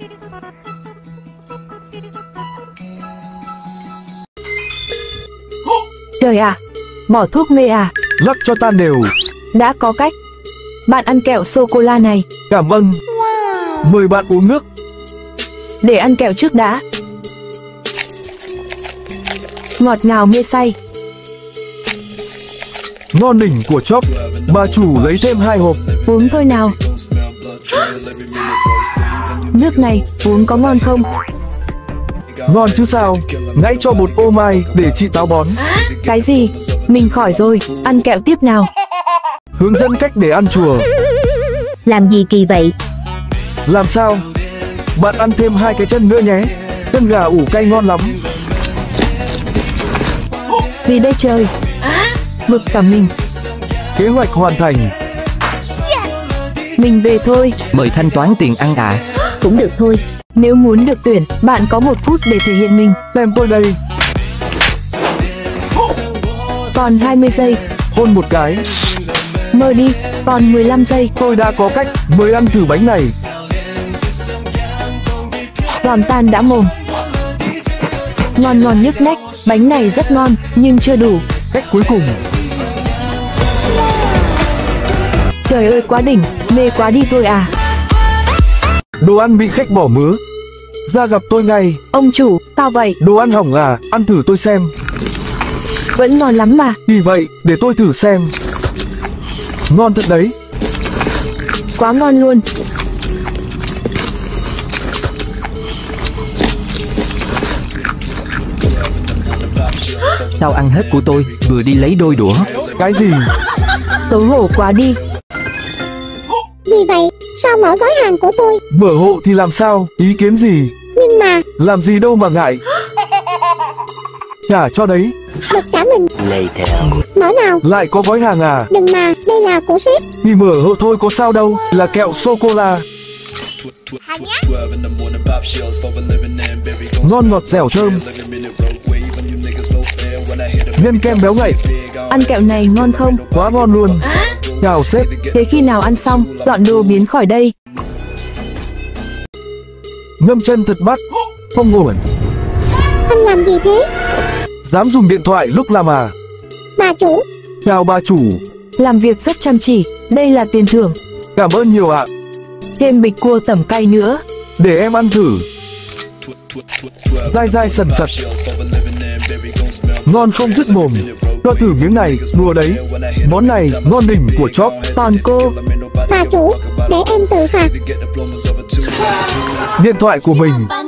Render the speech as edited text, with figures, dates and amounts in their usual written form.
Trời à, bỏ thuốc mê à? Lắc cho tan đều. Đã có cách. Bạn ăn kẹo sô-cô-la này. Cảm ơn. Mời bạn uống nước. Để ăn kẹo trước đã. Ngọt ngào mê say. Ngon đỉnh của Chop. Bà chủ lấy thêm 2 hộp. Uống thôi nào. Nước này uống có ngon không? Ngon chứ sao. Ngãy cho bột ô mai để chị táo bón. Cái gì? Mình khỏi rồi, ăn kẹo tiếp nào. Hướng dẫn cách để ăn chùa. Làm gì kỳ vậy? Làm sao? Bạn ăn thêm 2 cái chân nữa nhé. Chân gà ủ cay ngon lắm. Vì đây trời. Bực cả mình. Kế hoạch hoàn thành. Mình về thôi. Mời thanh toán tiền ăn ạ. Cũng được thôi. Nếu muốn được tuyển, bạn có 1 phút để thể hiện mình. Tem tôi đây. Còn 20 giây. Hôn một cái. Mơ đi, còn 15 giây. Tôi đã có cách. Mời ăn thử bánh này. Giòn tan đã mồm. Ngon ngon nhức nách. Bánh này rất ngon, nhưng chưa đủ. Cách cuối cùng. Trời ơi quá đỉnh, mê quá đi thôi à. Đồ ăn bị khách bỏ mứa. Ra gặp tôi ngay. Ông chủ, sao vậy? Đồ ăn hỏng à? Ăn thử tôi xem. Vẫn ngon lắm mà. Vì vậy, để tôi thử xem. Ngon thật đấy. Quá ngon luôn. Sao ăn hết của tôi, vừa đi lấy đôi đũa. Cái gì? Xấu hổ quá đi. Vì vậy, sao mở gói hàng của tôi? Mở hộ thì làm sao? Ý kiến gì? Nhưng mà... Làm gì đâu mà ngại. Trả cho đấy. Bực cả mình. Mở nào. Lại có gói hàng à? Đừng mà, đây là của sếp. Thì mở hộ thôi có sao đâu. Là kẹo sô-cô-la. Ngon ngọt dẻo thơm. Nhân kem béo ngậy. Ăn kẹo này ngon không? Quá ngon luôn. Chào sếp. Thế khi nào ăn xong, dọn đồ biến khỏi đây. Ngâm chân thật bắt. Không ổn. Anh làm gì thế? Dám dùng điện thoại lúc làm à? Bà chủ. Chào bà chủ. Làm việc rất chăm chỉ. Đây là tiền thưởng. Cảm ơn nhiều ạ. Thêm bịch cua tẩm cay nữa. Để em ăn thử. Dai dai sần sật. Ngon không dứt mồm. Cho thử miếng này, đùa đấy. Món này ngon đỉnh của Chop. Còn cô. Bà chủ, để em tự phạt. Điện thoại của mình.